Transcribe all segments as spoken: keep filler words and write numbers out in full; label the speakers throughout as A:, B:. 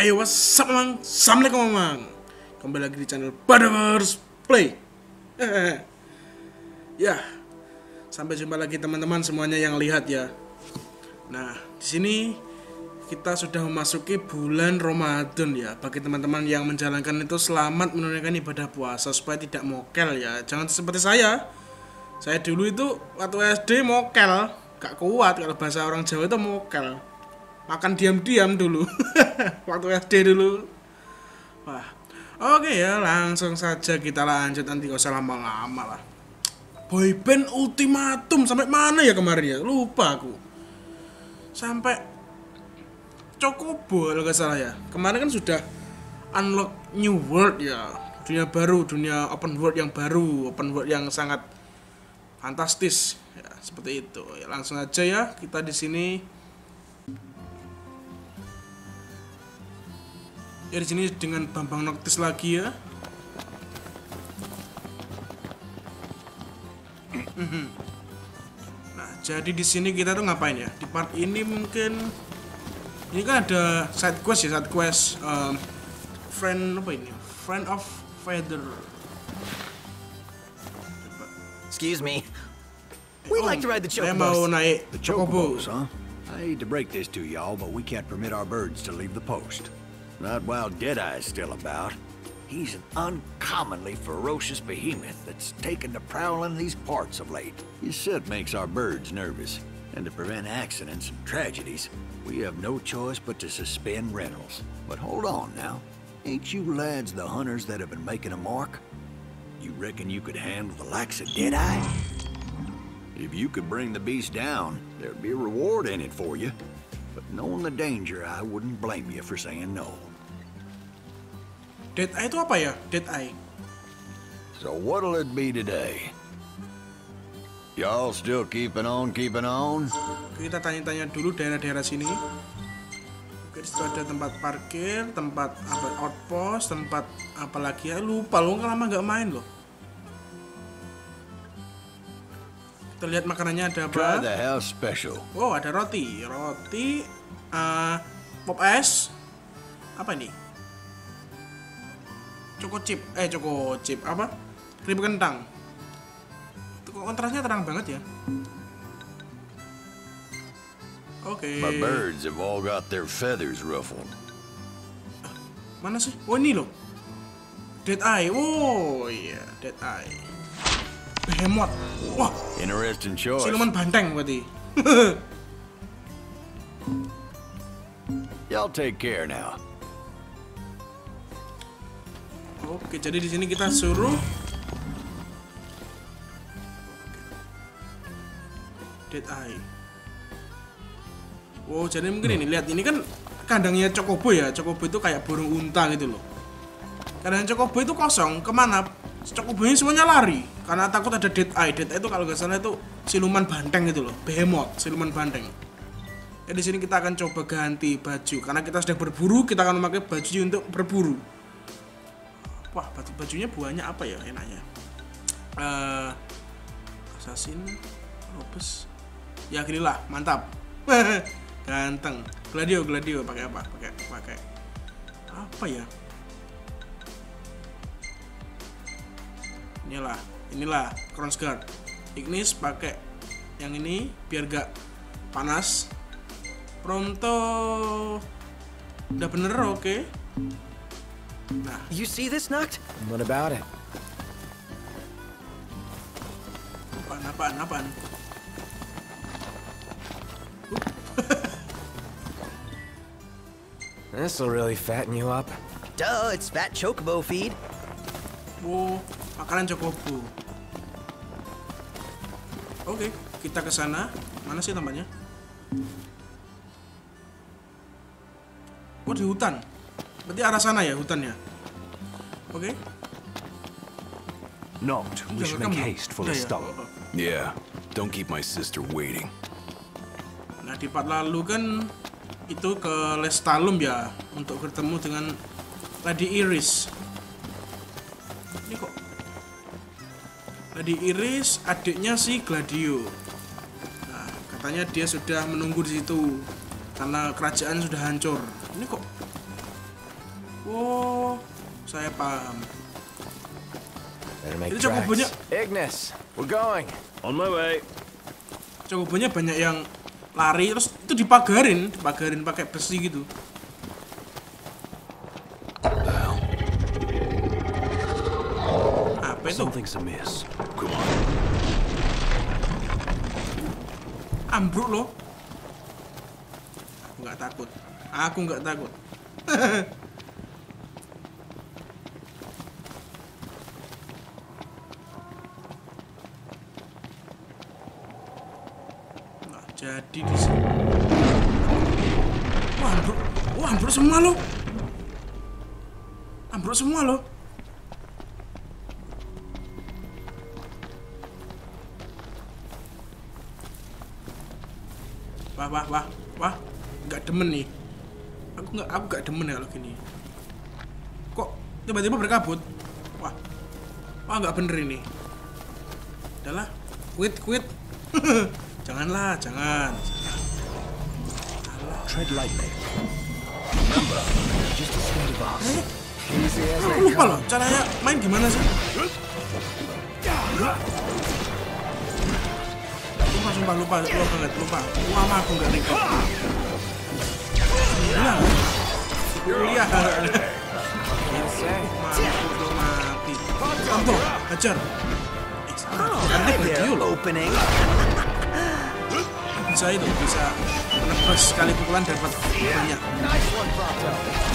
A: Ayo, what's up, Mang? Assalamualaikum, Mang. Kembali lagi di channel Brothers Play. Ya, sampai jumpa lagi teman-teman semuanya yang lihat ya. Nah, di sini kita sudah memasuki bulan Ramadan ya. Bagi teman-teman yang menjalankan itu selamat menunaikan ibadah puasa supaya tidak mokel ya. Jangan seperti saya. Saya dulu itu waktu S D mokel, gak kuat kalau bahasa orang Jawa itu mokel. Makan diam-diam dulu. Waktu S D dulu. Wah. Oke ya, langsung saja kita lanjut, nanti gak usah lama-lama lah. Boyband Ultimatum sampai mana ya kemarin ya? Lupa aku. Sampai Chocobo kalau gak salah ya. Kemarin kan sudah unlock new world ya. Dunia baru, dunia open world yang baru, open world yang sangat fantastis ya, seperti itu. Ya, langsung aja ya kita di sini. Ya di sini dengan Bambang Noctis lagi ya. Nah, jadi di sini kita tuh ngapain ya? Di part ini mungkin ini kan ada side quest ya, side quest um, friend apa ini? Friend of Feather.
B: Excuse me. We'd
A: Oh,
B: like to ride the
A: saya mau
B: chocobos.
A: naik
C: The
A: Chocobo.
C: chocobos, huh? I hate to break this to y'all, but we can't permit our birds to leave the post. Not while Deadeye's still about. He's an uncommonly ferocious behemoth that's taken to prowling these parts of late. His scent makes our birds nervous, and to prevent accidents and tragedies, we have no choice but to suspend rentals. But hold on now. Ain't you lads the hunters that have been making a mark? You reckon you could handle the likes of Deadeye? If you could bring the beast down, there'd be a reward in it for you. But knowing the danger, I wouldn't blame you for saying no.
A: Dead Eye itu apa ya? Dead Eye.
C: So what'll it be today? Y'all still keeping on, keeping on?
A: Kita tanya-tanya dulu daerah-daerah sini. Oke, di situ ada tempat parkir, tempat apa outpost, tempat apa lagi ya? Lupa loh, kan lama nggak main loh. Kita lihat makanannya ada
C: Try
A: apa?
C: the house special.
A: Oh, ada roti, roti, uh, pop es, apa ini? Choco chip, eh choco chip apa? Krim kentang. Itu kontrasnya terang banget ya. Oke.
C: My birds have all got their feathers ruffled.
A: Mana sih? Oh ini loh. Dead Eye. Oh iya, Dead Eye. Behemoth. Wah,
C: Interesting choice.
A: siluman banteng berarti.
C: Y'all take care now.
A: Oke, jadi di sini kita suruh Dead Eye. Wow, jadi mungkin ini lihat, ini kan kandangnya Chocobo ya. Chocobo itu kayak burung unta gitu loh. Kandang Chocobo itu kosong, kemana? Chocobo-nya semuanya lari karena takut ada Dead Eye. Dead Eye itu kalau nggak salah itu siluman banteng gitu loh, Behemoth, siluman banteng. Ya di sini kita akan coba ganti baju karena kita sudah berburu, kita akan memakai baju untuk berburu. Wah, baju bajunya buahnya apa ya enaknya? Uh, Assassin, Robes. Ya gini lah, mantap. Ganteng. Gladio, Gladio pakai apa? Pakai pakai apa ya? Inilah, inilah Crown's Guard. Ignis pakai yang ini biar gak panas. Pronto udah bener, oke. Okay. Nah,
B: You see this, Noct?
D: What about it?
A: apaan, apaan, apaan?
D: This'll really fatten you up.
B: Duh, it's fat chocobo feed.
A: Wow, makanan Chocobo. Oke, kita ke sana. Mana sih tempatnya? Oh, di hutan. Berarti arah sana ya hutannya. Oke.
E: Noct, we
A: Udah
E: should
A: rekam
E: make
A: belum?
E: haste for
A: Udah
E: the
A: ya?
E: stall.
A: Oh, oh.
E: Yeah, don't keep my sister waiting.
A: Nah, di part lalu kan itu ke Lestalum ya untuk bertemu dengan Lady Iris. Ini kok Lady Iris adiknya si Gladio. Nah, katanya dia sudah menunggu di situ karena kerajaan sudah hancur. Ini kok Oh, saya paham.
D: Better make
A: Ini cokobonya,
D: tracks. Ignis, we're going.
C: On my way.
A: cokobonya banyak yang lari terus itu dipagarin, dipagarin pakai besi gitu. Apa itu?
E: Something's amiss. Come on.
A: Ambruk loh. Aku nggak takut. Aku nggak takut. Nah, jadi di sini. Wah, ambruk. Wah, ambruk semua loh. Ambruk semua loh. Wah, wah, wah, wah, nggak demen nih. Aku nggak, aku nggak demen ya kalau gini. Kok tiba-tiba berkabut? Wah, wah nggak bener ini. Udahlah, quit, quit. Janganlah, jangan.
C: Tread lightly.
D: Easy as
A: Aku
D: they
A: lupa
D: come.
A: loh, caranya main gimana sih? Lupa, sumpah, lupa, lupa banget, lupa. Lama aku nggak record. Kuliah, kuliah.
D: Can't say.
A: Mampu belum mati. Tonton, hajar. Eh, salah. Ganti baju loh.
B: Opening.
A: Bisa itu, bisa menebas sekali pukulan dapat banyak.
D: Nice one, Pronto.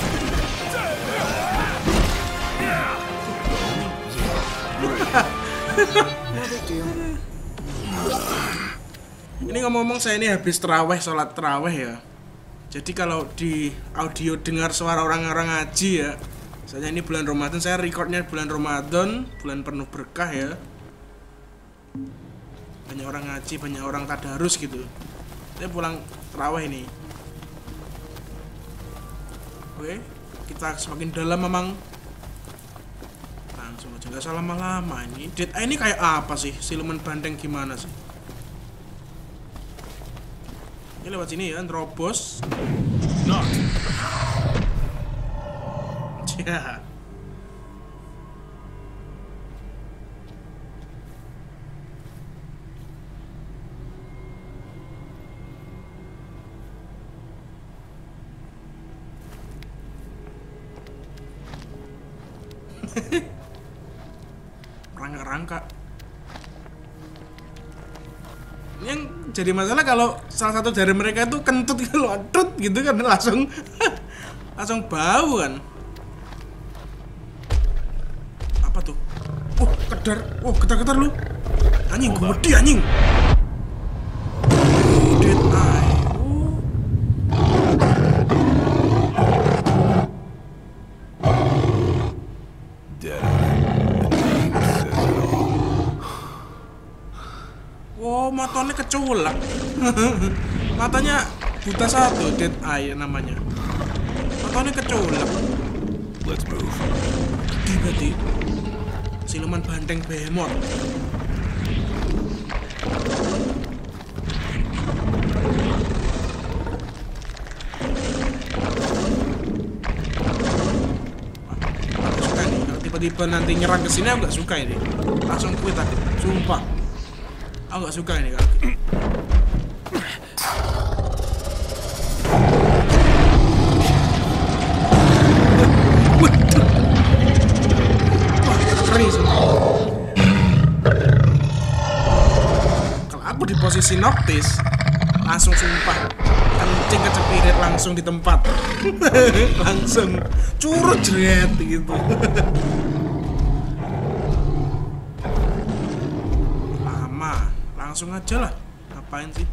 D: No big deal.
A: Ini ngomong-ngomong saya ini habis terawih, sholat terawih ya. Jadi kalau di audio dengar suara orang-orang ngaji ya, misalnya ini bulan Ramadan, saya recordnya bulan Ramadan, bulan penuh berkah ya. Banyak orang ngaji, banyak orang tadarus gitu. Saya pulang terawih ini. Oke, kita semakin dalam memang. Langsung aja, nggak usah lama-lama ini. Dead Eye ini kayak apa sih? Siluman banteng gimana sih? Ini lewat sini ya, nerobos.
E: Knock.
A: Ya. Rangka-rangka. Yang jadi masalah kalau salah satu dari mereka itu kentut gitu loh, adut gitu kan langsung langsung bau kan. Apa tuh? Oh, kedar. Oh, ketar-ketar lu. Anjing, gede anjing. Oh, Dead Eye. Oh.
E: Dead Eye. The name says it all.
A: Wow, matanya keculak. Matanya buta satu, Dead Eye namanya. Matanya keculak.
E: Let's move.
A: Gede berarti. Siluman banteng behemoth. Wah, aku suka nih. Kalau tiba-tiba nanti nyerang ke sini aku nggak suka ini. Langsung quit aku. Sumpah. Aku nggak suka ini kalau. Kalau aku di posisi Noctis, langsung sumpah kencing kecepirit langsung di tempat. Langsung curut jeret gitu. Lama, langsung aja lah. Ngapain sih?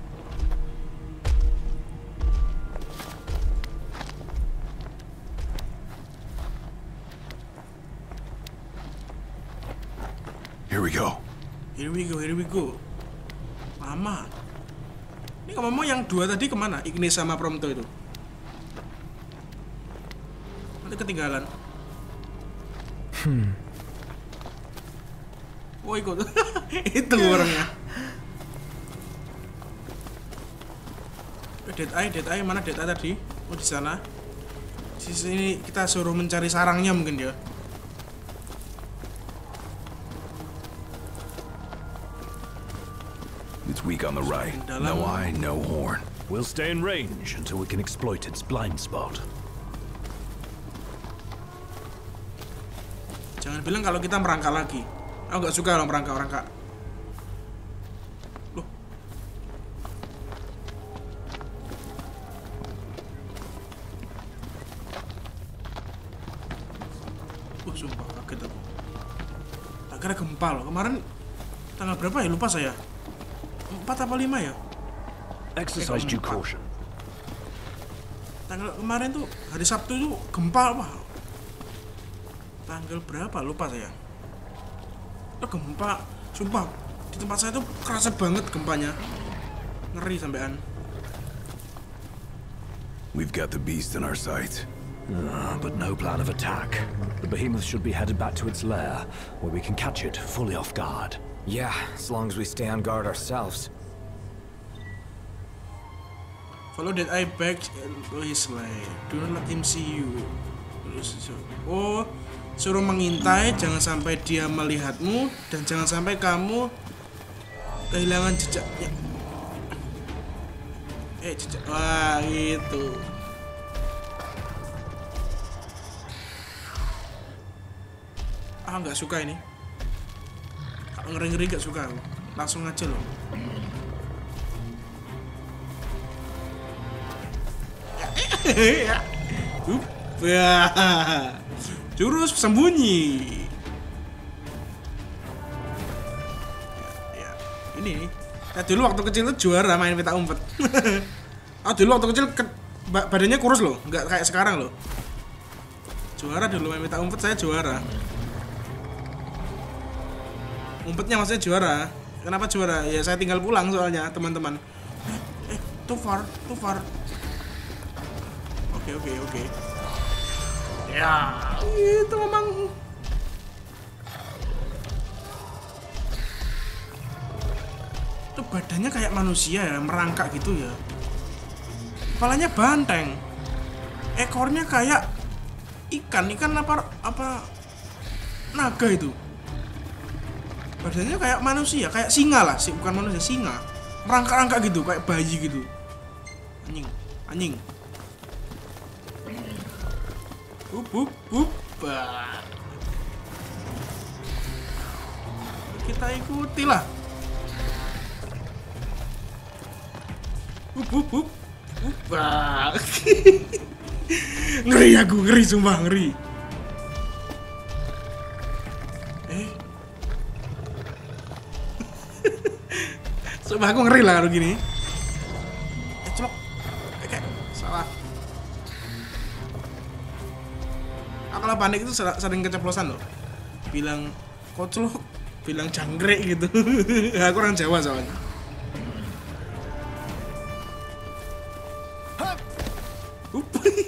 E: Here we go.
A: Here we go, here we go. Lama. Ini ngomong yang dua tadi kemana? Ignis sama Prompto itu. Nanti ketinggalan.
D: Hmm.
A: Oh ikut. Itu orangnya. Dead Eye, Dead Eye mana Dead Eye tadi? Oh di sana. Di sini kita suruh mencari sarangnya mungkin ya.
E: It's weak on the right. No eye, no horn.
F: We'll stay in range until we can exploit its blind spot.
A: Jangan bilang kalau kita merangkak lagi. Aku nggak suka loh merangkak-merangkak. Loh. Wah, sumpah kaget aku. Tak kira gempa loh. Kemarin tanggal berapa ya? Lupa saya. Empat apa lima ya?
F: Exercise due caution.
A: Tanggal kemarin tuh hari Sabtu itu gempa apa? Tanggal berapa? Lupa saya. Itu gempa, sumpah di tempat saya tuh kerasa banget gempanya. Ngeri sampean.
E: We've got the beast in our sights.
F: Uh, but no plan of attack. The behemoth should be headed back to its lair, where we can catch it fully off guard.
D: Yeah, as long as we stay on guard ourselves.
A: Follow that eye back to his lair. Do not let him see you. Oh, suruh mengintai, jangan sampai dia melihatmu, dan jangan sampai kamu kehilangan jejaknya. Eh, jejak. Wah, gitu. Ah, nggak suka ini. Kalau ngeri-ngeri nggak suka. Langsung aja loh. Ya. Wah. Jurus sembunyi. Ya, ini. Ya dulu waktu kecil tuh juara main petak umpet. Ah dulu waktu kecil ke, badannya kurus loh, nggak kayak sekarang loh. Juara dulu main petak umpet, saya juara. Umpetnya maksudnya juara. Kenapa juara? Ya saya tinggal pulang soalnya teman-teman. Eh, eh, too far, too far. Oke oke oke. Ya, itu memang itu badannya kayak manusia ya, merangkak gitu ya. Kepalanya banteng, ekornya kayak ikan, ikan apa apa naga itu. Badannya kayak manusia, kayak singa lah, sih bukan manusia, singa. Merangkak-rangkak gitu, kayak bayi gitu. Anjing, anjing. Up, up, up. Kita ikuti lah. Up, up, up. Up. Ngeri aku, ngeri sumpah, ngeri. Eh. Sumpah aku ngeri lah kalau gini. Eh, celok. Oke, salah. Kalau panik itu sering keceplosan loh. Bilang koclok, bilang jangkrik gitu. Aku orang Jawa soalnya. Up.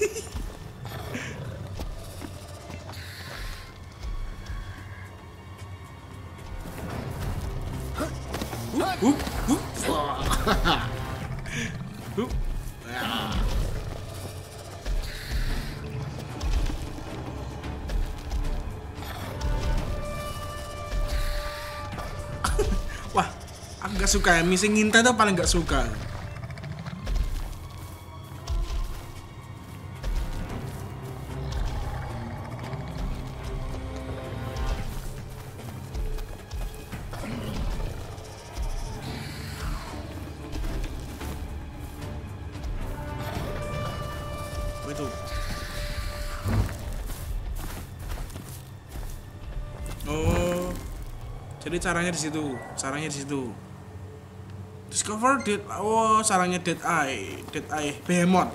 A: Up, up, up. Up. Wah, aku gak suka ya, misi ngintai tuh paling gak suka. Oh, itu. Oh. Jadi caranya di situ, sarangnya di situ. Discover dead, oh sarangnya dead eye, dead eye, behemoth.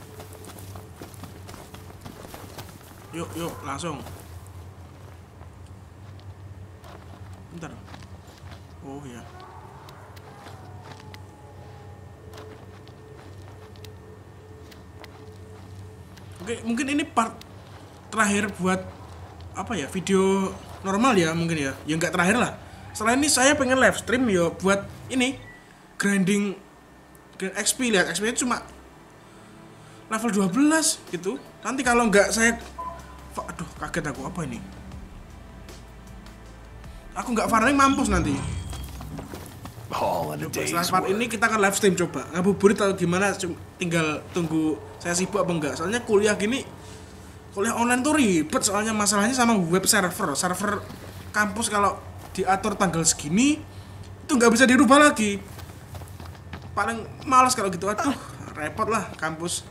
A: Yuk, yuk, langsung. Bentar. Oh ya. Oke, mungkin ini part terakhir buat apa ya, video normal ya mungkin ya, ya nggak terakhir lah. Setelah ini saya pengen live stream ya buat ini grinding, grind X P. Lihat X P nya cuma level dua belas gitu. Nanti kalau nggak saya, aduh kaget aku, apa ini? Aku nggak farming mampus nanti.
E: All in a
A: Coba
E: day's
A: setelah part
E: work.
A: ini kita akan live stream coba ngabuburit atau gimana, tinggal tunggu saya sibuk apa enggak. Soalnya kuliah gini, kuliah online tuh ribet, soalnya masalahnya sama web server. Server kampus kalau diatur tanggal segini itu nggak bisa dirubah lagi. Paling malas kalau gitu, aduh repot lah kampus.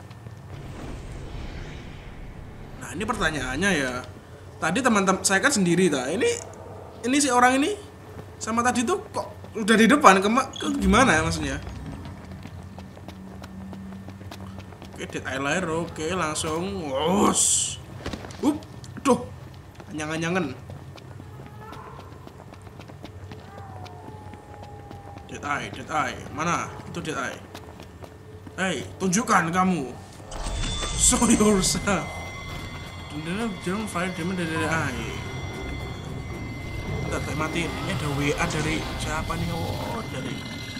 A: Nah ini pertanyaannya ya, tadi teman-teman saya kan sendiri ta, ini ini si orang ini sama tadi tuh kok udah di depan, ke, ke gimana ya maksudnya? Oke, dead eye layer, oke langsung, wos, up, tuh, anyang-anyangan. Dead eye, dead eye, mana? Itu dead eye. Hey, tunjukkan kamu. Show yourself. Dan jangan fire damage dari dead eye. Enggak, tak mati. Ini ada W A dari siapa nih? Oh, dari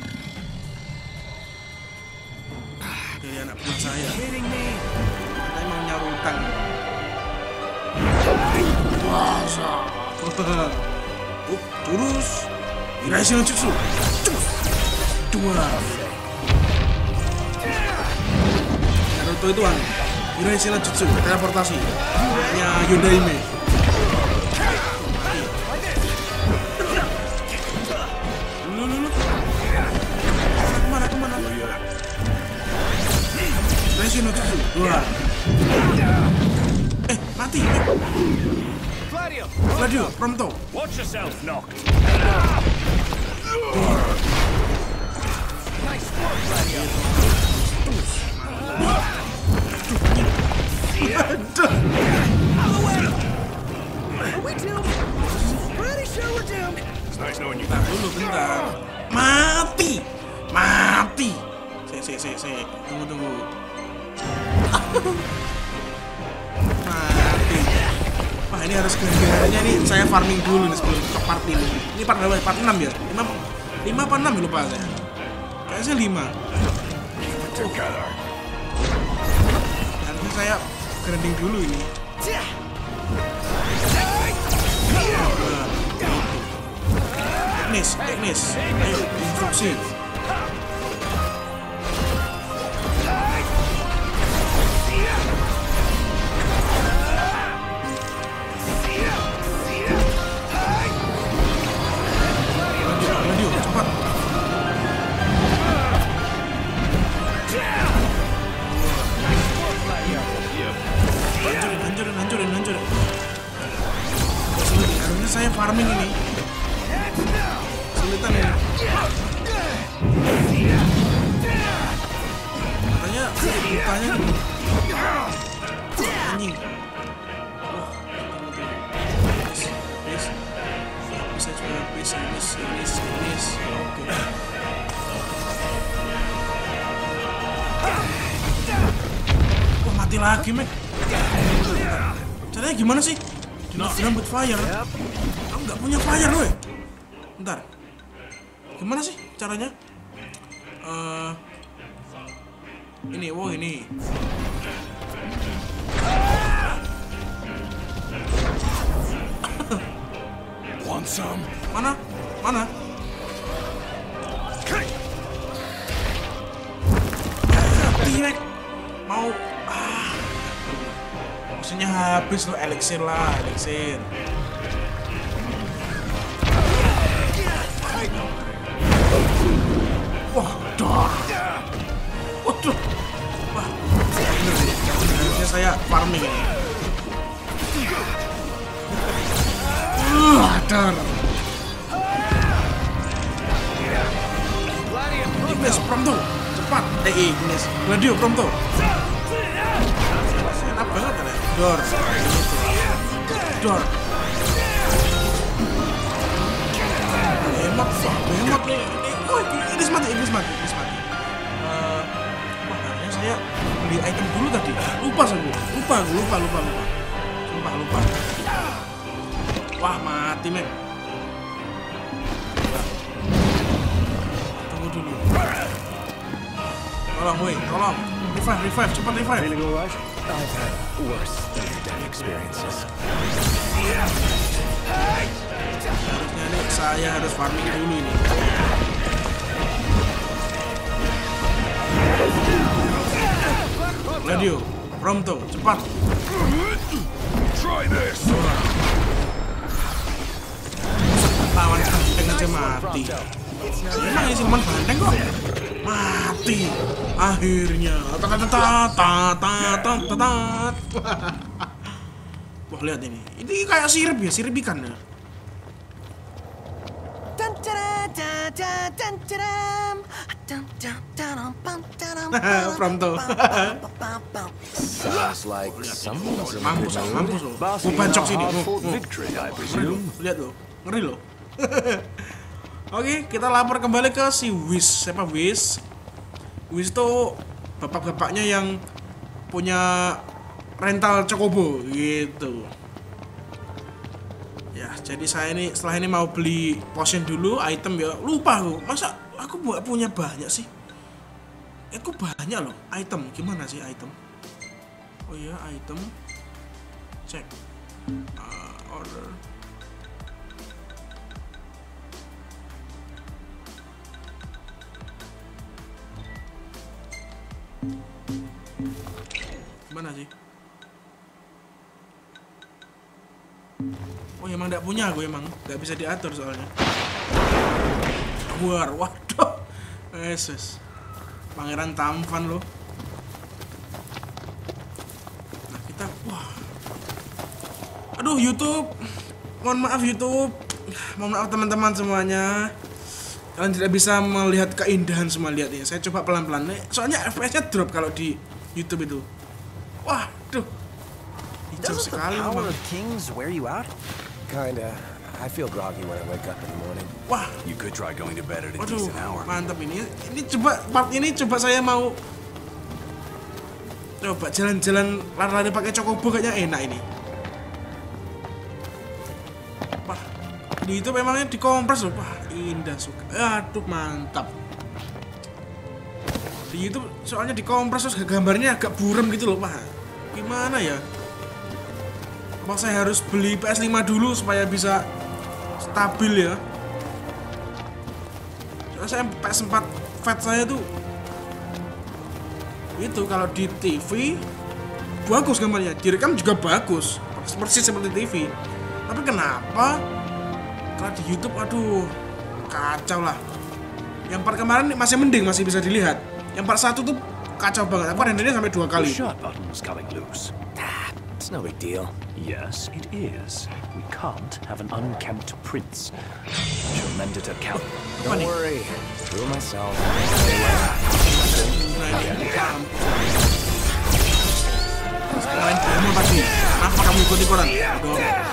A: ah, dari anak buah saya. Katanya mau nyaur utang. Masa. Up, terus. Iraisi no jutsu. Cus. Dua. Naruto itu kan. Iraisi no jutsu, teleportasi. Hanya Yondaime. No dua. Eh, mati.
F: Gladio!
A: Gladio, pronto.
F: Watch yourself, Noct.
B: Nice work, Gladio. Are we doomed? Pretty sure we're doomed.
E: It's nice knowing you.
A: Bentar dulu, bentar. Mati. Mati. Si, si, si, si. Tunggu, tunggu. Mati. Wah ini harus kegiatannya nih, saya farming dulu nih sebelum ke part ini. Ini part berapa? Part enam ya? lima, lima apa enam ya, lupa saya. Kayaknya lima.
E: Together.
A: Nanti saya grinding dulu ini. Teknis, teknis. Ayo, instruksi. Saya farming ini sulitan ini. Katanya bukanya anjing. Oh, bisa bisa juga bisa bisa bisa bisa. Oke. Wah mati lagi Mek. Caranya gimana sih? Dinambut fire. Aku nggak punya fire loh. Bentar. Gimana sih caranya? Uh, ini, wow ini.
E: Want some?
A: Mana? Mana? Tirek mau ah. Maksudnya habis lo elixir lah, elixir. Wah, dor. Waduh. Wah, bener deh. Harusnya saya farming ini. Uh, dor. Ignis, pronto. Cepat. Eh, Ignis. Gladio, pronto. Enak banget kan ya? Dor. Dor. Hemat, hemat nih. Oh, Ignis mati, Ignis mati, Ignis mati. Uh, wah, kayaknya saya beli item dulu tadi. Lupa saya, lupa, lupa, lupa, lupa. Sumpah lupa. Wah, mati men. Tunggu dulu. Tolong, woi, tolong. Revive, revive, cepat revive.
D: Feeling all right? I've had worse death experiences.
A: Harusnya nih saya harus farming dulu ini. Radio, Prompto, cepat.
E: Try this.
A: Lawan banteng aja mati. Emang isi teman banteng kok mati. Akhirnya. Tat-tat-tat-tat-tat-tat. Wah, lihat ini. Ini kayak sirip ya, sirip ikan ya. Prompto.
D: Sounds like someone's in a
A: Mampus,
D: good mood.
A: mampus loh. Mau bancok sini. Oh, oh.
F: Victory, I
A: Ngeri
F: presume.
A: loh, lihat loh, ngeri loh. Oke, kita lapor kembali ke si Whis. Siapa Whis? Whis tuh bapak-bapaknya yang punya rental Chocobo gitu. Ya, jadi saya ini setelah ini mau beli potion dulu, item ya. Lupa aku, masa aku buat punya banyak sih? Aku banyak loh, item. Gimana sih item? Oh iya, item. Cek. Uh, order. Gimana sih? Oh emang gak punya aku emang, gak bisa diatur soalnya. Keluar, waduh, Yesus, Pangeran Tampan loh. Nah kita, wah, aduh YouTube, mohon maaf YouTube, mohon maaf teman-teman semuanya. Kalian tidak bisa melihat keindahan semua, lihat ya. Saya coba pelan-pelan nih, soalnya F P S-nya drop kalau di YouTube itu. Waduh, hijau
G: Doesn't the
A: sekali
G: power
A: memang.
G: of kings wear you out?
D: Kinda. I feel groggy when I wake up in the morning.
A: Wah,
E: You could try going to bed at a
A: waduh,
E: decent hour.
A: mantap ini. Ini coba part ini coba saya mau coba jalan-jalan lari-lari pakai Chocobo kayaknya enak ini. Wah, di itu memangnya dikompres loh. Wah, indah suka. Aduh, mantap. Di itu soalnya dikompres terus gambarnya agak buram gitu loh, Pak. Gimana ya? Apa saya harus beli P S lima dulu supaya bisa stabil ya? Soalnya saya P S empat Fat saya tuh itu kalau di T V bagus gambarnya, direkam juga bagus, persis seperti T V. Tapi kenapa kalau di YouTube, aduh, kacau lah. Yang part kemarin masih mending, masih bisa dilihat. Yang part satu tuh kacau banget. Aku rendernya sampai dua
F: The
A: kali.
F: shirt button's coming loose.
D: It's no big deal.
F: Yes, it is. We can't have an unkempt prince. She'll mend it at camp.
D: Don't worry. Do it myself.
A: Nah, ini main demo tadi. Kenapa kamu ikut ikutan? Udah.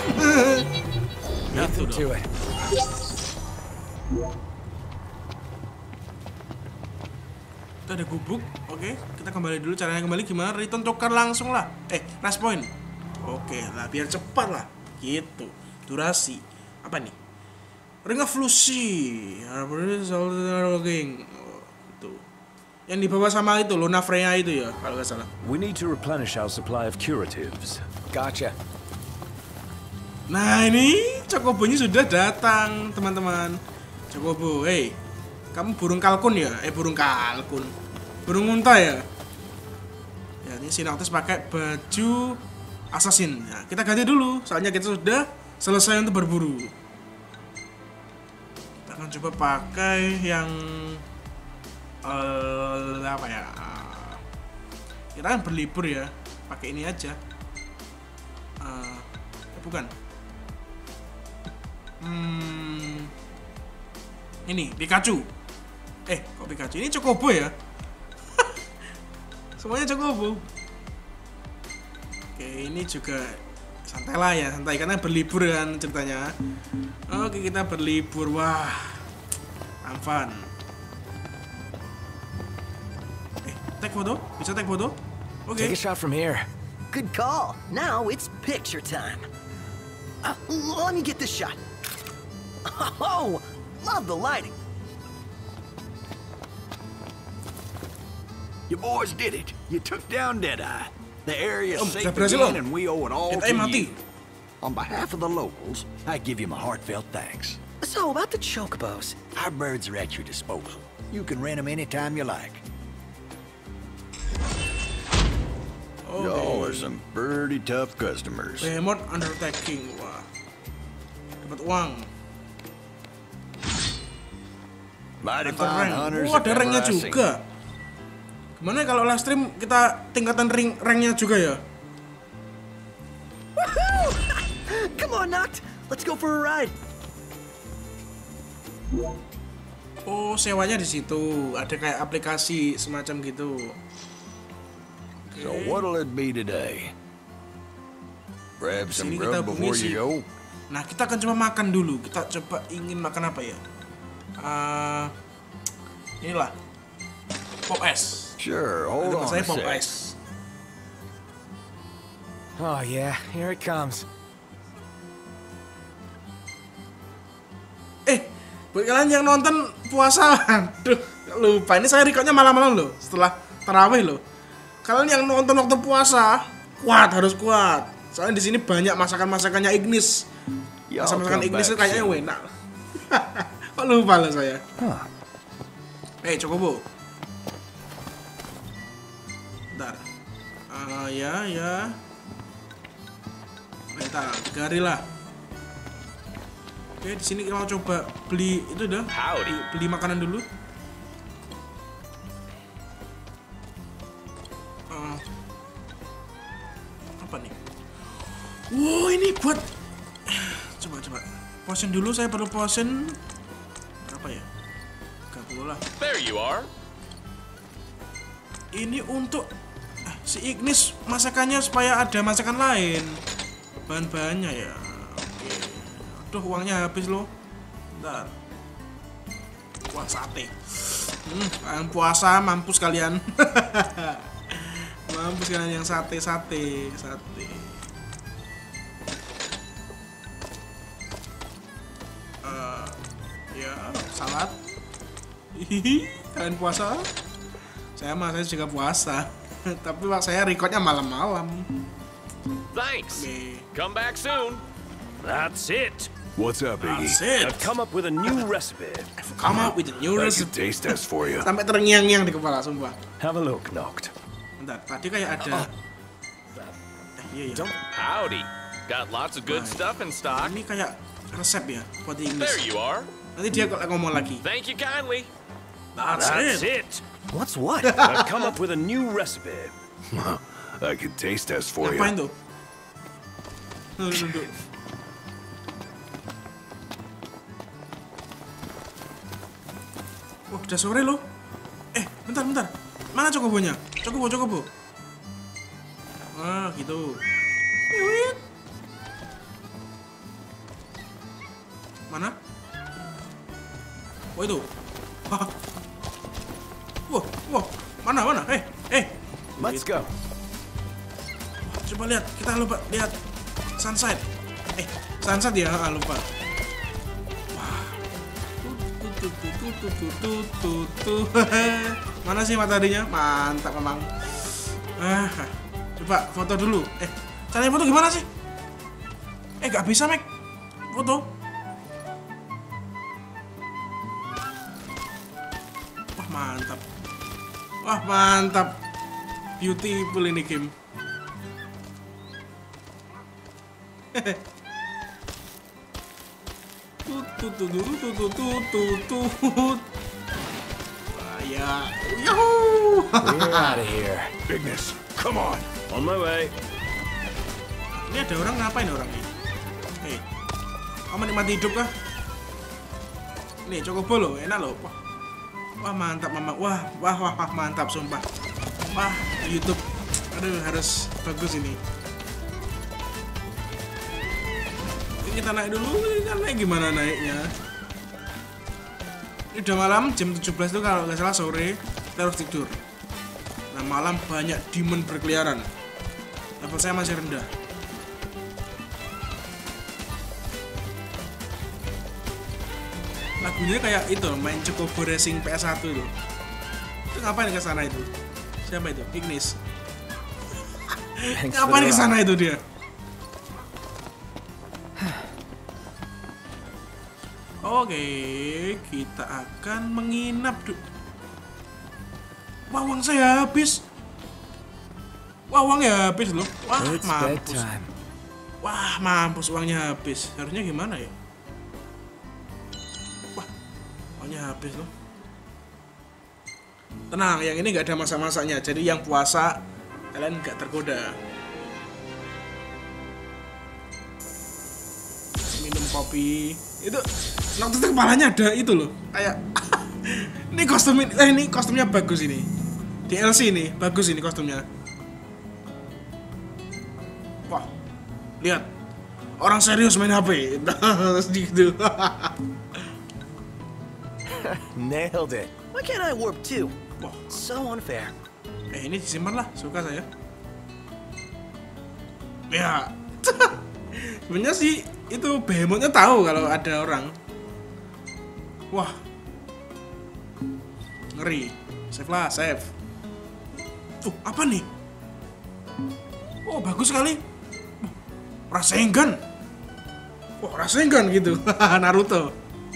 A: Gitu
D: Nothing to
A: dong.
D: it.
A: Kita ada gubuk. Oke, kita kembali dulu. Caranya kembali gimana? Return token langsung lah. Eh, rest point. Oke, lah biar cepat lah. Gitu. Durasi. Apa nih? Ring of Lucy. King. Oh, itu. Yang dibawa sama itu Luna Freya itu ya, kalau nggak salah.
F: We need to replenish our supply of curatives.
D: Gotcha.
A: Nah ini Chocobo-nya sudah datang teman-teman. Chocobo, hey, kamu burung kalkun ya? Eh burung kalkun, burung unta ya? Ya ini si Noctis pakai baju assassin. Nah, kita ganti dulu, soalnya kita sudah selesai untuk berburu. Kita akan coba pakai yang uh, apa ya? Kita kan berlibur ya, pakai ini aja. Uh, bukan. Hmm, ini Pikachu. Eh, kok Pikachu? Ini Chocobo ya? Semuanya Chocobo. Oke, ini juga santai lah ya, santai karena berlibur kan ceritanya. Oke, kita berlibur. Wah, I'm fun. Eh, take foto? Bisa take foto? Oke.
D: Take a shot from here.
G: Good call. Now it's picture time. Uh, let me get this shot. Oh, love the lighting.
C: You boys did it. You took down Deadeye. The area's
A: Om,
C: safe
A: sudah berhasil,
C: again,
A: Om.
C: and we owe it all
A: Deadeye
C: to
A: mati.
C: you. On behalf of the locals, I give you my heartfelt thanks.
G: So, about the chocobos.
C: Our birds are at your disposal. You can rent them anytime you like. Y'all are some pretty tough customers.
A: Behemoth undertaking. Wah. Dapat uang.
C: Mighty
A: Rank.
C: fine hunters.
A: Oh, ada
C: if ever
A: ranknya
C: I seen.
A: juga. Gimana kalau live stream kita tingkatan ring ranknya juga ya?
G: Woohoo! Come on, Noct. Let's go for a ride.
A: Oh, sewanya di situ. Ada kayak aplikasi semacam gitu.
C: So what'll it be today? Grab some
A: Sini kita
C: grub before
A: mengisi.
C: you go.
A: Nah, kita akan coba makan dulu. Kita coba ingin makan apa ya? Uh, inilah pop es.
C: Sure, hold
A: Tempat
C: on
A: saya
C: a
A: pop
C: sec.
A: es.
D: Oh yeah, here it comes.
A: Eh, buat kalian yang nonton puasa, aduh, lupa. Ini saya recordnya malam-malam loh, setelah tarawih loh. Kalian yang nonton waktu puasa, kuat, harus kuat. Soalnya di sini banyak masakan-masakannya Ignis.
C: Y'all
A: Masakan-masakan
C: come
A: Ignis itu
C: back
A: kayaknya
C: soon.
A: enak. Kok lupa loh saya. Eh, hey, Chocobo. Bentar. Uh, ya, ya. Bentar, tiga hari lah. Oke, di sini kita mau coba beli itu dah.
E: Howdy.
A: Beli makanan dulu. Uh, apa nih? Wow, ini buat coba coba. Potion dulu, saya perlu potion berapa ya? tiga puluh lah.
E: There you are.
A: Ini untuk eh, si Ignis masakannya supaya ada masakan lain. Bahan-bahannya ya. Oke. Aduh, uangnya habis loh. Bentar. Wah, sate. Hmm, kalian puasa mampus kalian. Mampus kalian yang sate-sate, sate. Uh, ya, salad. Hihi, kalian puasa? Saya mah saya juga puasa. Tapi pak saya recordnya malam-malam.
E: Thanks.
A: Oke.
E: Come back soon.
F: That's it.
E: What's up, Iggy?
A: That's it.
F: I've come up with a new recipe.
A: Come up with a new
E: I can
A: recipe.
E: taste test for you.
A: Sampai terngiang-ngiang di kepala, sumpah.
F: Have a look, Noct.
A: Bentar, tadi kayak ada. Eh, iya, iya.
E: Howdy. Got lots of good stuff in stock.
A: Ini kayak resep ya buat di
E: There
A: Inggris.
E: you are.
A: Nanti dia kalau ngomong lagi.
E: Thank you kindly.
A: That's,
F: That's
A: it.
F: it.
G: What's what?
F: I've come up with a new recipe.
E: I can taste test for you.
A: Ngapain tuh? Tuh, duduk. Wah, udah sore loh. Eh, bentar, bentar. Mana Chocobonya? Chocobo, Chocobo. Ah, gitu. Wiwit. Mana? Oh, itu. Wah. Wah, wah. Mana, mana? Eh, eh.
D: Let's go.
A: Coba lihat, kita lupa lihat sunset. Eh, sunset ya, ah, lupa. Wah. Tut, tut, tut, tut, tut, tut, tut, tut. Mana sih mataharinya? Mantap memang. Ah, coba foto dulu. Eh, caranya foto gimana sih? Eh, gak bisa, Mek. Foto. Wah, mantap. Wah, mantap. Beautiful ini game. Tut tut tut tut tut tut tut tut. Wah, ya. Yahoo!
D: We're out of here.
E: Ignis, come on.
F: On my way.
A: Ini ada orang ngapain orang ini? Hei, kamu menikmati hidup kah? Nih, Chocobo loh, enak loh. Wah, wah mantap mama. Wah, wah, wah, wah, mantap sumpah. Wah, YouTube. Aduh, harus bagus ini. Ini kita naik dulu, ini kan naik gimana naiknya? Ini udah malam, jam tujuh belas itu kalau nggak salah sore, kita harus tidur. Nah, malam banyak demon berkeliaran. Level saya masih rendah. Lagunya kayak itu, main Chocobo Racing P S satu itu. Itu ngapain ke sana itu? Siapa itu? Ignis.
D: Thanks for
A: Ngapain
D: the
A: ke sana
D: ride.
A: itu dia? Oke, kita akan menginap. Wah, uang saya habis. Wah, uangnya habis loh. Wah,
D: It's
A: mampus.
D: bedtime.
A: Wah, mampus uangnya habis. Harusnya gimana ya? Wah, uangnya habis loh. Tenang, yang ini nggak ada masa-masanya. Jadi yang puasa kalian nggak tergoda. Minum kopi. Itu waktu itu kepalanya ada itu loh. Kayak ini kostum ini, eh, ini kostumnya bagus ini. D L C ini bagus ini kostumnya. Wah, lihat orang serius main H P. Gitu.
D: Nailed it.
G: Why can't I warp too?
A: Wah,
G: So unfair.
A: eh ini disimpan lah, suka saya. Ya, sebenarnya sih itu Behemothnya tahu kalau ada orang. Wah, ngeri. Save lah, save. Tuh, apa nih? Oh, bagus sekali. Rasengan. Wah, Rasengan gitu. Naruto.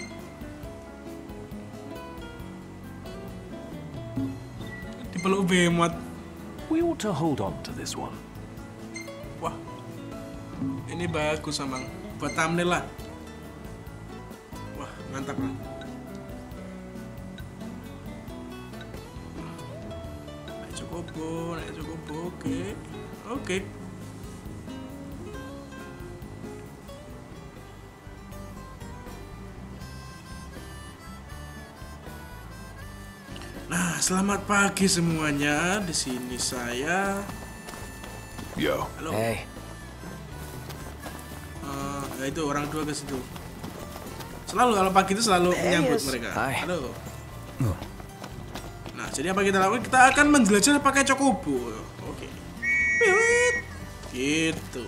A: Dipeluk Behemoth.
F: We ought to hold on to this one.
A: Wah, ini bagus emang. Buat thumbnail lah. Wah, mantap lah. Naik Chocobo, naik Chocobo, oke. Oke. Nah, selamat pagi semuanya. Di sini saya.
E: Yo.
A: Halo.
D: Hey,
A: Eh, ya itu orang tua ke situ. Selalu kalau pagi itu selalu menyambut mereka.
D: Hai.
A: Halo. Nah, jadi apa kita lakukan? Kita akan menjelajah pakai Chocobo. Oke. Piwit. Gitu.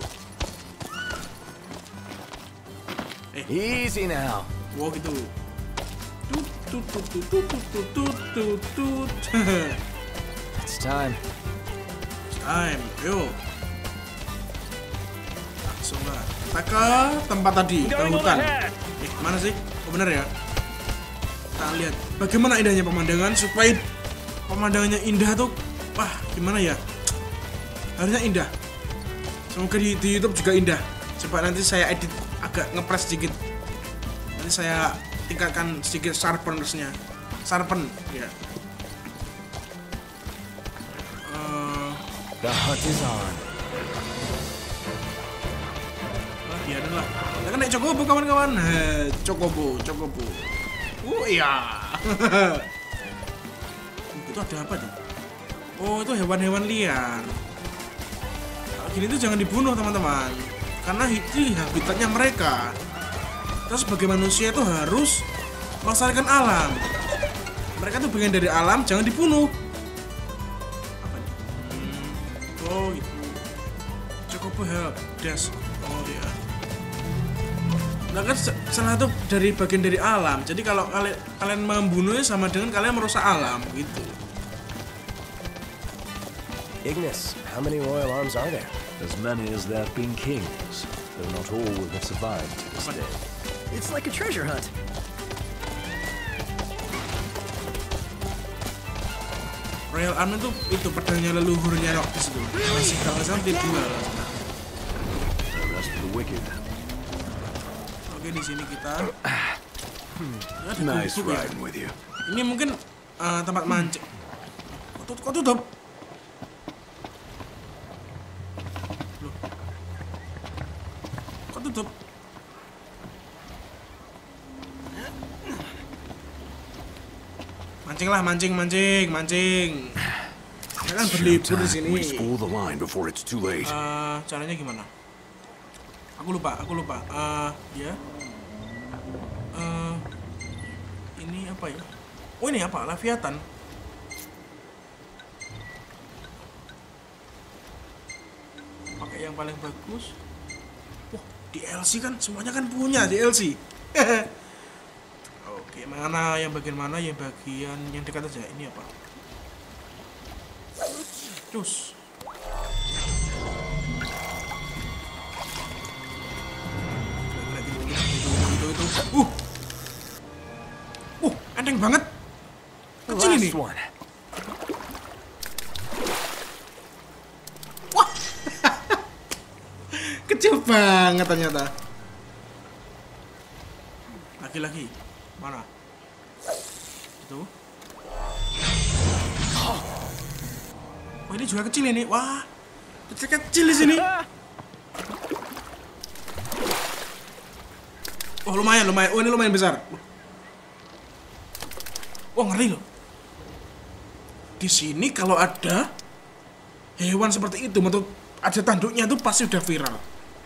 A: Eh,
D: easy now.
A: wow gitu. Tut tut tut tut tut tut tut tut tut.
D: It's time.
A: Time, yuk. Langsung lah. Kita ke tempat tadi, ke hutan. Eh, mana sih? Oh bener ya. Kita lihat bagaimana indahnya pemandangan supaya pemandangannya indah tuh. Wah, gimana ya? Harusnya indah. Semoga di, di YouTube juga indah. Coba nanti saya edit agak ngepres sedikit. Nanti saya tingkatkan sedikit sharpness-nya. Sharpen, ya. Eh,
D: The hunt is on.
A: Ah, iya lah. Kita kan naik Chocobo kawan-kawan. Heh, Chocobo, Chocobo. Oh iya. Itu ada apa tuh? Oh, itu hewan-hewan liar. Kalau gini tuh jangan dibunuh teman-teman. Karena itu habitatnya mereka. Kita sebagai manusia itu harus melestarikan alam. Mereka tuh bagian dari alam, jangan dibunuh. Apa nih? Hmm. Oh gitu. Chocobo help, dash. Oh ya. Nah kan salah satu dari bagian dari alam. Jadi kalau kalian kalian membunuhnya sama dengan kalian merusak alam gitu.
D: Ignis, how many royal arms are there?
F: As many as there have been kings, though not all will have survived to this day.
G: It's like a treasure hunt.
A: Royal Arm itu itu pedangnya leluhurnya Noctis itu. Masih kalau nggak salah dijual.
F: The rest of the wicked.
A: Oke, di sini kita. Ya, ada
E: Nice
A: bubuk ya.
E: riding with you.
A: Ini mungkin eh, tempat mancing. Kok tut- kok tutup? Loh. Kok tutup? Mancing lah, mancing, mancing, mancing. Saya kan berlibur di sini.
E: We spool the line before it's too late.
A: Eh, caranya gimana? Aku lupa, aku lupa. Eh, ya. Eh, ini apa ya? Oh ini apa? Leviathan. Pakai yang paling bagus. Wah, D L C kan semuanya kan punya D L C. Oke, mana yang bagian mana? Yang bagian yang dekat aja. Ini apa? Cus. Itu, itu, itu. Uh. Uh, enteng banget. Kecil ini. Wah. Kecil banget ternyata. Lagi-lagi. Mana? Itu. Oh, ini juga kecil ini. Wah. Kecil-kecil di sini. Oh, lumayan, lumayan. Oh, ini lumayan besar. Oh, ngeri loh. Di sini kalau ada hewan seperti itu, atau ada tanduknya itu pasti udah viral.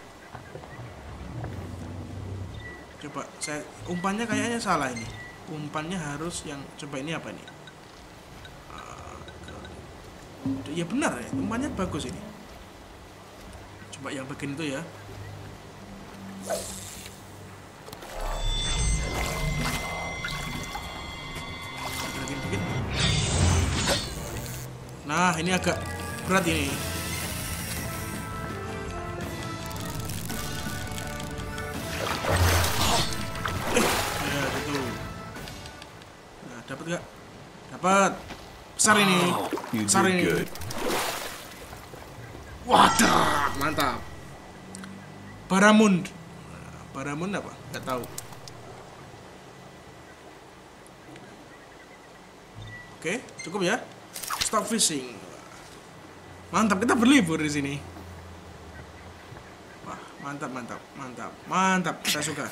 A: Coba saya umpannya kayaknya salah ini. Umpannya harus yang coba ini apa nih? Uh, ya benar ya, umpannya bagus ini. Coba yang bagian itu ya. Nah, ini agak berat ini. Eh, ya gitu. Nah, dapat nggak? Dapat. Besar ini. Besar ini. Wadah, mantap. Baramund. Baramund apa? Nggak tahu. Oke, cukup ya. Stop fishing. Mantap, kita berlibur di sini. Wah, mantap, mantap, mantap, mantap. Saya suka.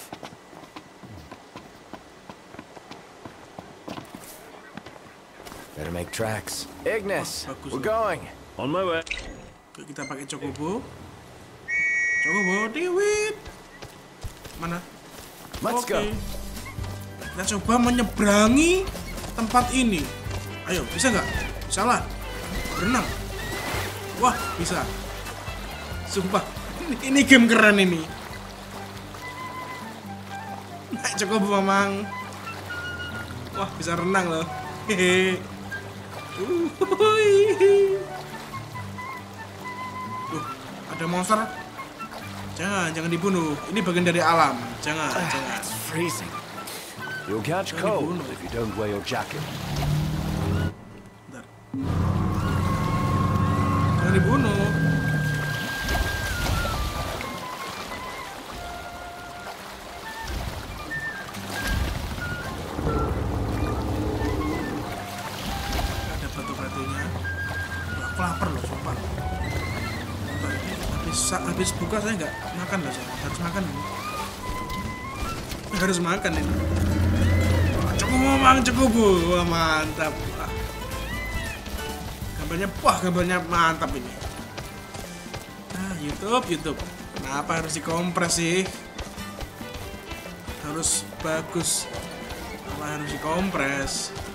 D: Better make tracks. Ignis,
A: Wah, bagus
D: we're
A: loh.
D: going.
F: On my way.
A: Oke, kita pakai Chocobo. Chocobo, Diwit. Mana?
D: Let's
A: Oke.
D: go.
A: Kita coba menyeberangi tempat ini. Ayo, bisa nggak? Bisa lah. Berenang. Wah, bisa. Sumpah, ini, ini game keren ini. Naik Chocobo, Mamang. Wah, bisa renang loh. Hehe. Uhuy. Tuh, ada monster. Jangan, jangan dibunuh. Ini bagian dari alam. Jangan, jangan.
D: It's freezing.
F: You'll catch
A: Jangan
F: cold
A: dibunuh.
F: if you don't wear your jacket.
A: Bentar. Jangan dibunuh. Ada batu-batunya. Wah, aku lapar loh, sumpah. Bentar, ini habis, habis buka saya nggak makan loh, saya harus makan ini. Harus makan ini. Cukup Mamang, cukup bu. Wah, mantap. Wah. Gambarnya, wah gambarnya mantap ini. Nah, YouTube, YouTube. Kenapa harus dikompres sih? Harus bagus. Kenapa harus dikompres?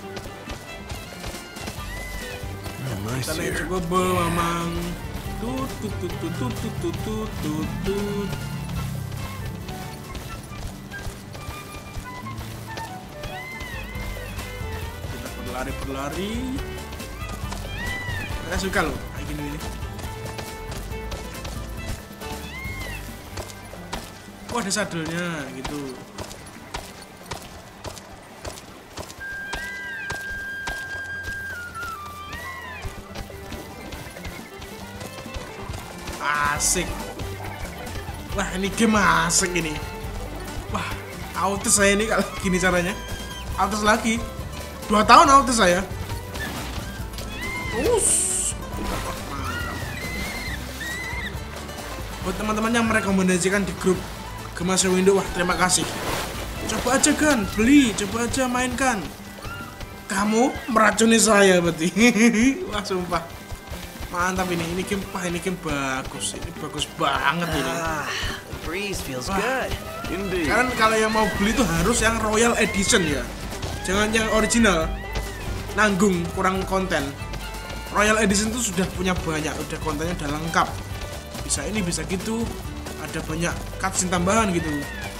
E: Oh, nice
A: Kita lihat
E: here.
A: cukup bu, Mamang. Tut, tut, tut, tut, tut, tut, tut, tut, tut, tut. Berlari-berlari. Saya suka loh kayak gini nih. Oh, ada sadelnya gitu. Asik. Wah, ini game asik ini. Wah, autos saya ini kalau gini caranya. Autos lagi. Dua tahun auto saya. Terus. Mantap. Buat teman-teman yang merekomendasikan di grup Gemas Window, wah terima kasih. Coba aja kan, beli, coba aja mainkan. Kamu meracuni saya berarti. Wah sumpah. Mantap ini, ini game, wah ini game bagus, ini bagus banget ini.
G: Ah, the breeze feels
A: Wah.
G: good.
F: Indeed.
A: Kan kalau yang mau beli tuh harus yang Royal Edition ya. Jangan yang original, nanggung kurang konten. Royal Edition tuh sudah punya banyak, udah kontennya udah lengkap. Bisa ini, bisa gitu. Ada banyak cutscene tambahan gitu.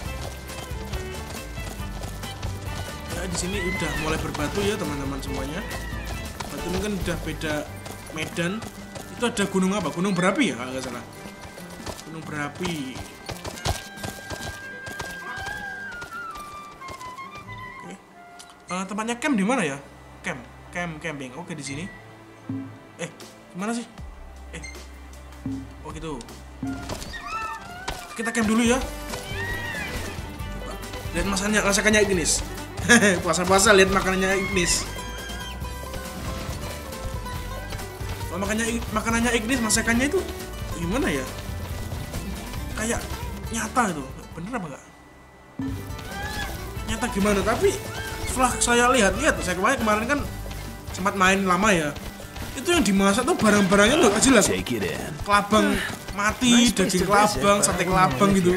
A: Ya di sini udah mulai berbatu ya teman-teman semuanya. Batu ini kan udah beda medan. Itu ada gunung apa? Gunung berapi ya kalau nggak salah. Gunung berapi. Oke. Uh, tempatnya camp di mana ya? Camp, camp, camping. Oke di sini. Eh, gimana sih? Eh, oh gitu. Kita camp dulu ya. Coba. Lihat masakannya, masakannya Ignis. Puasa-puasa lihat makanannya Ignis. Kalau makanannya makanannya Ignis, masakannya itu gimana ya? Kayak nyata itu, bener apa enggak? Nyata gimana? Tapi setelah saya lihat-lihat, saya kemarin kemarin kan sempat main lama ya. Itu yang dimasak tuh barang-barangnya tuh gak jelas. Kelabang mati, daging kelabang, sate kelabang gitu.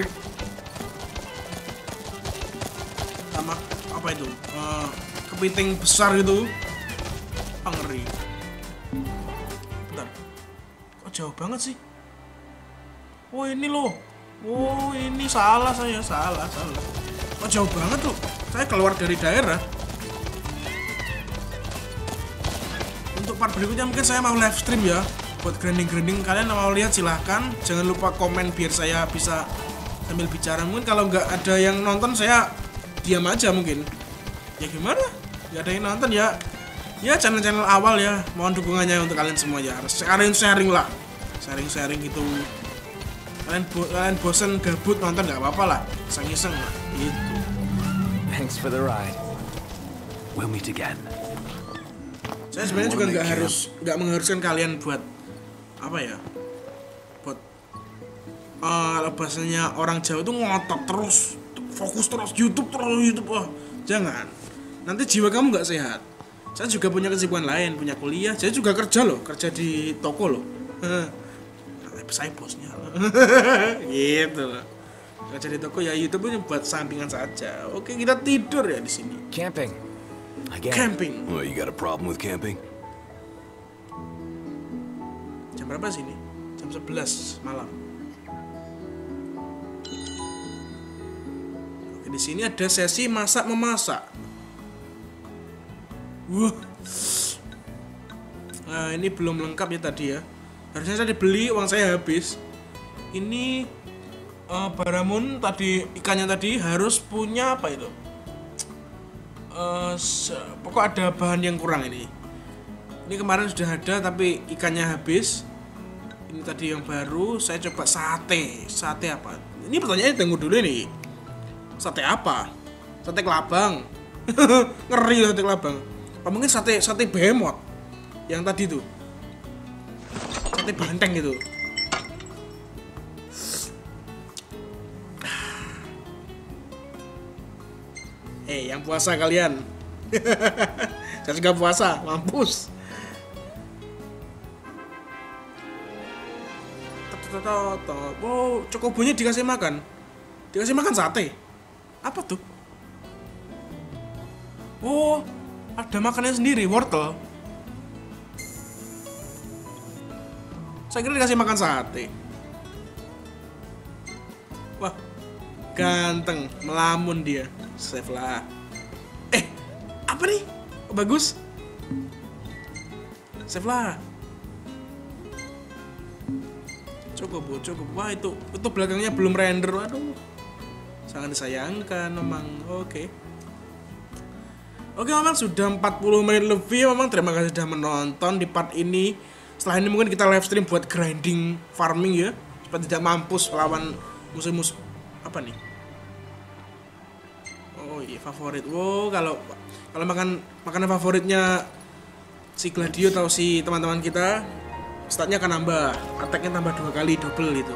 A: Sama apa itu? Uh, kepiting besar gitu. Ngeri. Bentar. Kok jauh banget sih? Oh ini loh. Oh ini salah saya, salah, salah. Kok jauh banget tuh? Saya keluar dari daerah. Untuk part berikutnya mungkin saya mau live stream ya. Buat grinding-grinding, kalian mau lihat silahkan. Jangan lupa komen biar saya bisa sambil bicara. Mungkin kalau nggak ada yang nonton saya diam aja mungkin. Ya gimana? Nggak ada yang nonton ya. Ya channel-channel awal ya. Mohon dukungannya untuk kalian semua ya. Kalian sharing lah. Sharing-sharing gitu. Kalian, bo kalian bosen gabut nonton nggak apa-apa lah. Iseng-iseng lah. Gitu.
D: Thanks for the ride.
F: We'll meet again.
A: Saya sebenarnya juga nggak harus nggak mengharuskan kalian buat apa ya, buat uh, bahasanya orang Jawa itu ngotot terus, fokus terus YouTube terus YouTube, wah jangan. Nanti jiwa kamu nggak sehat. Saya juga punya kesibukan lain, punya kuliah, saya juga kerja loh, kerja di toko loh. Saya bosnya loh. Gitu loh. Kerja di toko ya YouTube ini buat sampingan saja. Oke kita tidur ya di sini.
D: Camping. Again.
A: Camping.
E: Well, you got a problem with camping?
A: Jam berapa sih ini? Jam sebelas malam. Oke, di sini ada sesi masak memasak. Wah. Nah, ini belum lengkap ya tadi ya. Harusnya saya dibeli, uang saya habis. Ini uh, Baramun tadi, ikannya tadi harus punya apa itu? Uh, pokok ada bahan yang kurang ini. Ini kemarin sudah ada tapi ikannya habis. Ini tadi yang baru. Saya coba sate. Sate apa? Ini pertanyaannya tunggu dulu nih. Sate apa? Sate kelabang. Ngeri sate kelabang. Apa mungkin sate sate behemoth yang tadi tuh? Sate banteng gitu. Eh, yang puasa kalian. Saya juga puasa, mampus. Oh, cokobonya dikasih makan. Dikasih makan sate. Apa tuh? Oh, ada makannya sendiri, wortel. Saya kira dikasih makan sate. Wah, ganteng, melamun dia. Save lah. Eh, apa nih? Oh, bagus. Save lah. Cokobo, cokobo. Wah itu, itu belakangnya belum render. Aduh, sangat disayangkan memang. Oke. Oke, memang sudah empat puluh menit lebih. Memang terima kasih sudah menonton di part ini. Setelah ini mungkin kita live stream buat grinding farming ya, supaya tidak mampus melawan musuh-musuh. Apa nih? Oh iya, favorit. Wow, kalau kalau makan makanan favoritnya si Gladio atau si teman-teman kita, statnya akan nambah, attack-nya tambah dua kali, double gitu.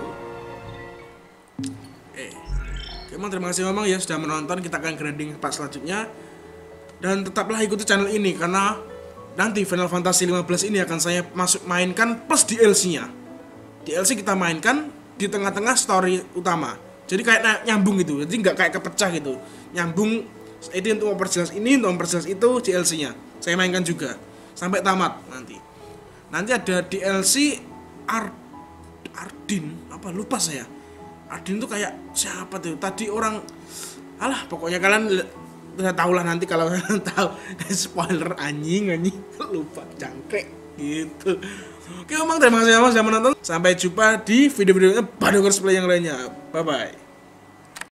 A: Eh, emang terima kasih memang ya sudah menonton. Kita akan grinding part selanjutnya. Dan tetaplah ikuti channel ini karena nanti Final Fantasy lima belas ini akan saya masuk mainkan plus D L C-nya. D L C kita mainkan di tengah-tengah story utama. Jadi kayak nyambung gitu. Jadi nggak kayak kepecah gitu. Nyambung. Itu untuk memperjelas ini, untuk memperjelas itu D L C-nya. Saya mainkan juga sampai tamat nanti. Nanti ada D L C Ar Ardyn, apa lupa saya. Ardyn tuh kayak siapa tuh? Tadi orang, alah pokoknya kalian udah tahu lah nanti kalau kalian tahu. Spoiler anjing anjing lupa jangkrik. gitu. Oke, Omang, terima kasih Omang sudah menonton. Sampai jumpa di video-video pada cosplay yang lainnya. Bye bye.